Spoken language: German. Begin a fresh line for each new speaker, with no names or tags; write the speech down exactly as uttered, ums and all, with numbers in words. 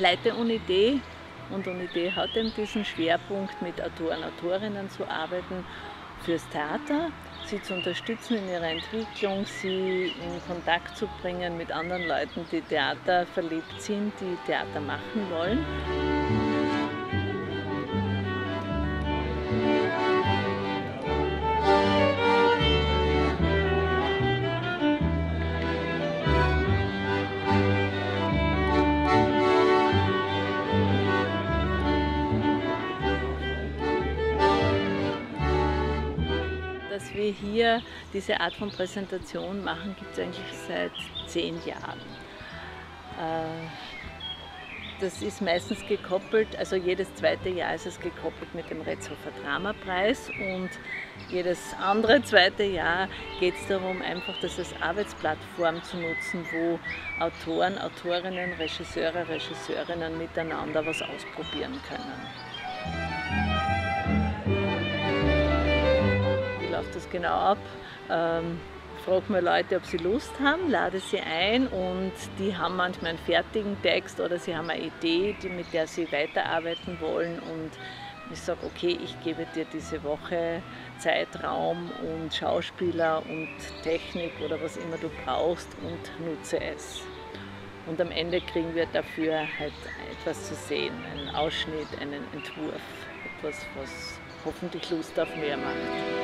leite Unidee und Unidee hat eben diesen Schwerpunkt, mit Autoren, Autorinnen zu arbeiten fürs Theater, sie zu unterstützen in ihrer Entwicklung, sie in Kontakt zu bringen mit anderen Leuten, die Theater verliebt sind, die Theater machen wollen. Dass wir hier diese Art von Präsentation machen, gibt es eigentlich seit zehn Jahren. Das ist meistens gekoppelt, also jedes zweite Jahr ist es gekoppelt mit dem Retzhofer Dramapreis und jedes andere zweite Jahr geht es darum, einfach das als Arbeitsplattform zu nutzen, wo Autoren, Autorinnen, Regisseure, Regisseurinnen miteinander was ausprobieren können. Läuft das genau ab. Ähm, frage mal Leute, ob sie Lust haben, lade sie ein und die haben manchmal einen fertigen Text oder sie haben eine Idee, die, mit der sie weiterarbeiten wollen und ich sage, okay, ich gebe dir diese Woche Zeitraum und Schauspieler und Technik oder was immer du brauchst und nutze es. Und am Ende kriegen wir dafür halt etwas zu sehen, einen Ausschnitt, einen Entwurf, etwas, was hoffentlich Lust auf mehr macht.